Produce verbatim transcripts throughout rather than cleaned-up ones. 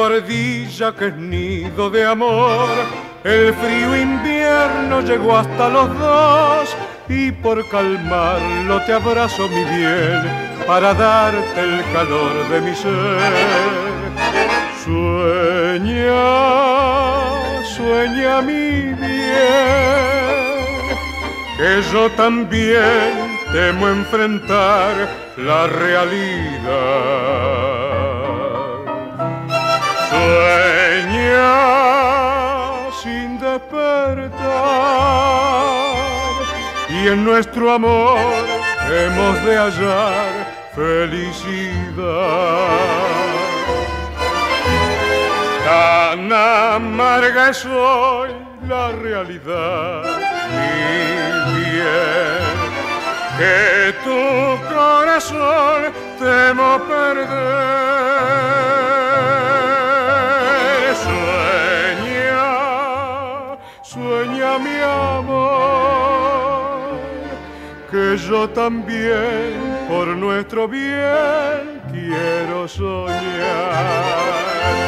ardilla que es nido de amor. El frío invierno llegó hasta los dos y por calmarlo te abrazo mi bien para darte el calor de mi ser. Sueña, sueña mi bien, que yo también temo enfrentar la realidad. Sueña sin despertar y en nuestro amor hemos de hallar felicidad. Tan amarga es hoy la realidad, mi bien, que tu corazón temo perder. Sueña, sueña mi amor, que yo también por nuestro bien quiero soñar.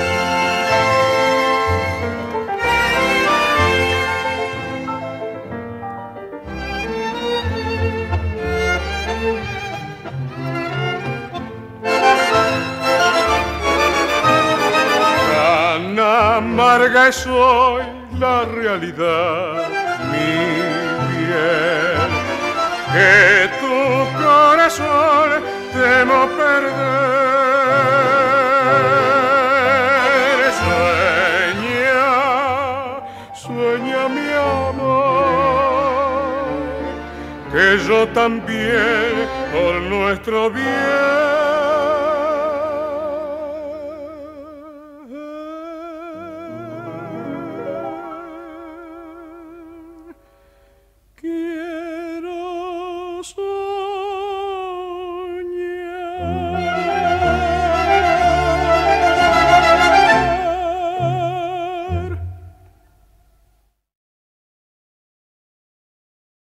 Amarga es hoy la realidad, mi bien, que tu corazón temo perder. Sueña, sueña mi amor, que yo también por nuestro bien quiero soñar.